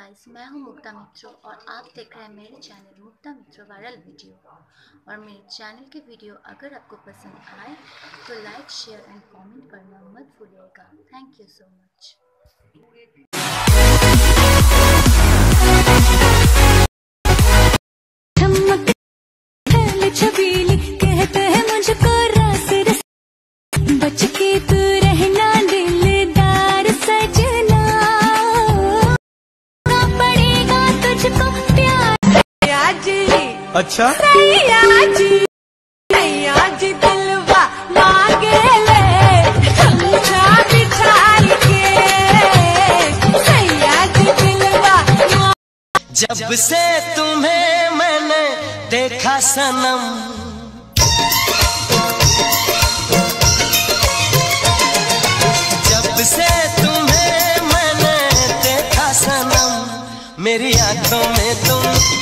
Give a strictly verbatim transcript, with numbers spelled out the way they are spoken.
Guys, मैं हूं मुक्ता मित्रो और आप देख रहे हैं मेरे चैनल मुक्ता मित्रो वायरल वीडियो। और मेरे चैनल के वीडियो अगर आपको पसंद आए तो लाइक, शेयर एंड कमेंट करना मत भूलिएगा। Thank you so much. Chhabili कहते हैं मुझको रस रस, बच के तू रहना दिलदार सजना, पड़ेगा तुझको प्यार जी। अच्छा सैया जी, सैया जी दिलवा मांगे ले गमछा बिछाई के, सैया जी दिलवा। जब से तुम्हें मैंने देखा सनम, जब से तुम्हें मैंने देखा सनम, मेरी आंखों में तुम